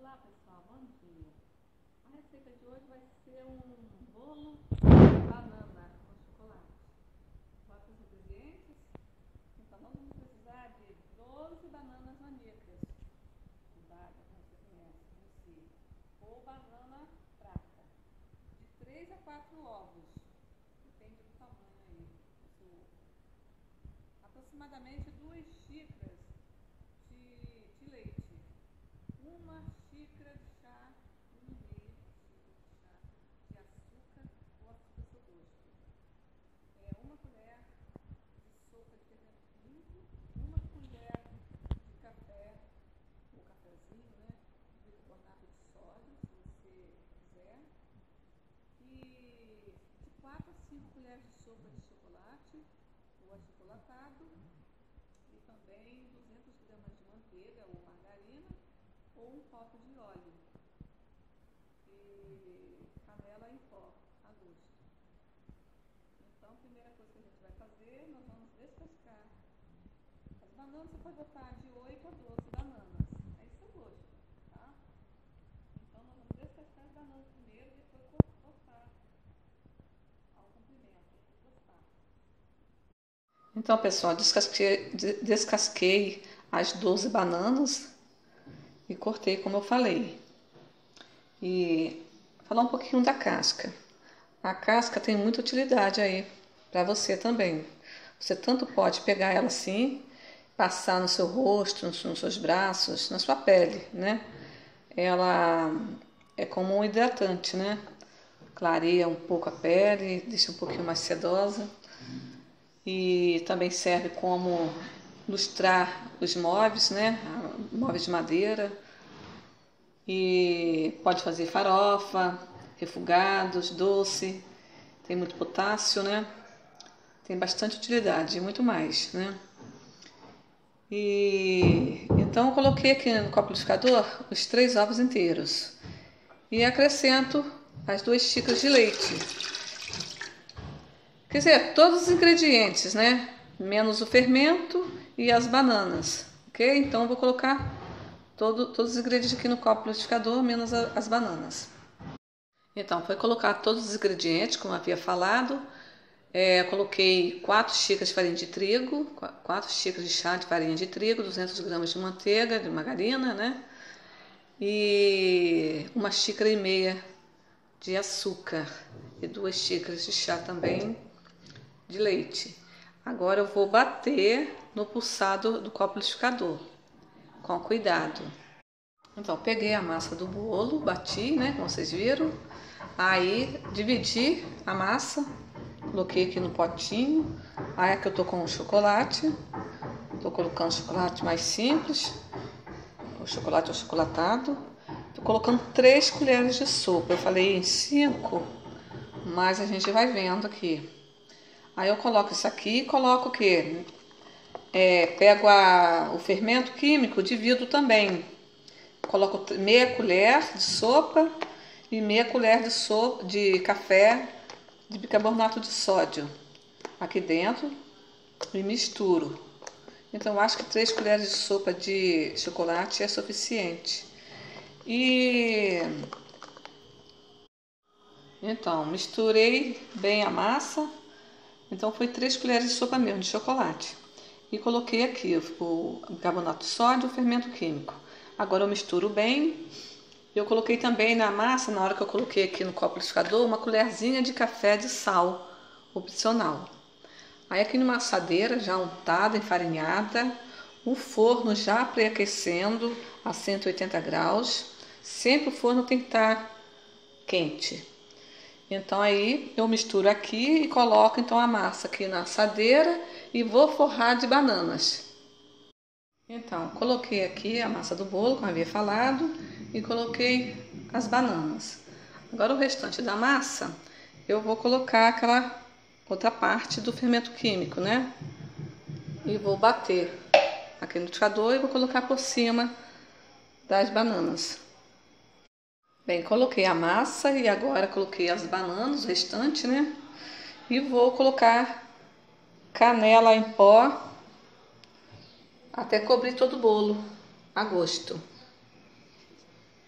Olá pessoal, bom dia. A receita de hoje vai ser um bolo de banana com chocolate. Bota os ingredientes. Então nós vamos precisar de 12 bananas nanicas, cubada, como você conhece, doce, ou banana prata. De 3 a 4 ovos, depende do tamanho aí do seu ovo. Aproximadamente 2 xícaras de leite. Uma xícara de chá, 1,5 xícara de chá de açúcar ou açúcar seu gosto. Uma colher de sopa de fermento químico, uma colher de café, ou cafezinho, né? Bicarbonato de sódio, se você quiser. E de 4 a 5 colheres de sopa de chocolate ou achocolatado. E também 200 gramas de manteiga ou margarina, ou um copo de óleo e canela em pó a gosto. Então, a primeira coisa que a gente vai fazer, nós vamos descascar as bananas. Você pode botar de 8 a 12 bananas, é seu gosto, tá? Então, nós vamos descascar as bananas primeiro e depois cortar ao comprimento, gostar. Então, pessoal, descasquei as 12 bananas e cortei como eu falei. E falar um pouquinho da casca. A casca tem muita utilidade aí para você também. Você tanto pode pegar ela assim, passar no seu rosto, nos seus braços, na sua pele, né? Ela é como um hidratante, né? Clareia um pouco a pele, deixa um pouquinho mais sedosa. E também serve como lustrar os móveis, né? Móveis de madeira. E pode fazer farofa, refogados, doce, tem muito potássio, né? Tem bastante utilidade e muito mais, né? E então eu coloquei aqui no copo liquidificador os 3 ovos inteiros e acrescento as 2 xícaras de leite. Quer dizer, todos os ingredientes, né? Menos o fermento e as bananas, ok? Então eu vou colocar todos os ingredientes aqui no copo liquidificador, menos as bananas. Então, foi colocar todos os ingredientes, como havia falado. Coloquei 4 xícaras de farinha de trigo, 4 xícaras de chá de farinha de trigo, 200 gramas de manteiga, de margarina, né? E 1,5 xícara de açúcar e 2 xícaras de chá também de leite. Agora eu vou bater no pulsado do copo liquidificador, com cuidado. Então, peguei a massa do bolo, bati, né, como vocês viram. Aí, dividi a massa, coloquei aqui no potinho. Aí, aqui eu tô com o chocolate. Tô colocando chocolate mais simples, o chocolate achocolatado. Tô colocando 3 colheres de sopa. Eu falei em 5, mas a gente vai vendo aqui. Aí, eu coloco isso aqui e coloco o quê? Pego o fermento químico, divido também. Coloco meia colher de sopa e meia colher de café de bicarbonato de sódio aqui dentro e misturo. Então, eu acho que 3 colheres de sopa de chocolate é suficiente. Então, misturei bem a massa. Então, foi 3 colheres de sopa mesmo de chocolate. E coloquei aqui o bicarbonato de sódio e o fermento químico. Agora eu misturo bem. Eu coloquei também na massa, na hora que eu coloquei aqui no copo liquidificador, uma colherzinha de café de sal, opcional. Aí aqui numa assadeira já untada, enfarinhada, o forno já pré-aquecendo a 180 graus. Sempre o forno tem que estar quente. Então aí eu misturo aqui e coloco então a massa aqui na assadeira e vou forrar de bananas. Então, coloquei aqui a massa do bolo, como havia falado, e coloquei as bananas. Agora o restante da massa, eu vou colocar aquela outra parte do fermento químico, né? E vou bater aqui no liquidificador e vou colocar por cima das bananas. Bem, coloquei a massa e agora coloquei as bananas, o restante, né? E vou colocar canela em pó até cobrir todo o bolo a gosto.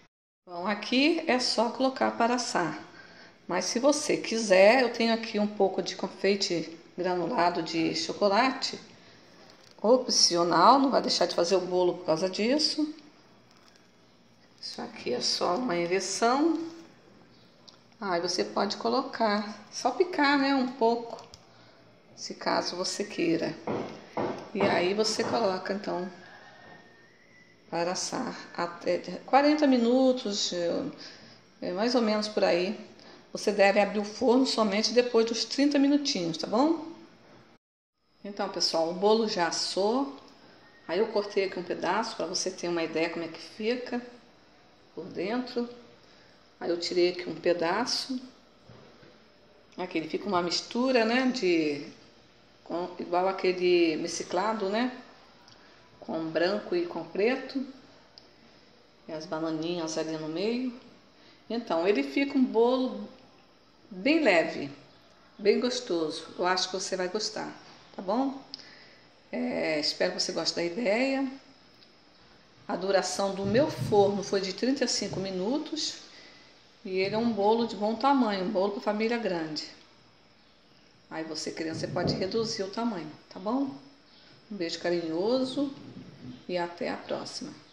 Bom, aqui é só colocar para assar. Mas se você quiser, eu tenho aqui um pouco de confeite granulado de chocolate. Opcional, não vai deixar de fazer o bolo por causa disso. Isso aqui é só uma inversão. Aí você pode colocar, só picar, né, um pouco, se caso você queira. E aí você coloca então para assar até 40 minutos, mais ou menos por aí. Você deve abrir o forno somente depois dos 30 minutinhos, tá bom? Então, pessoal, o bolo já assou. Aí eu cortei aqui um pedaço para você ter uma ideia como é que fica por dentro. Aí eu tirei aqui um pedaço. Aqui ele fica uma mistura, né, igual aquele mesclado, né, com branco e com preto. E as bananinhas ali no meio. Então, ele fica um bolo bem leve, bem gostoso. Eu acho que você vai gostar, tá bom? Espero que você goste da ideia. A duração do meu forno foi de 35 minutos. E ele é um bolo de bom tamanho, um bolo para família grande. Aí você, criança, você pode reduzir o tamanho, tá bom? Um beijo carinhoso e até a próxima.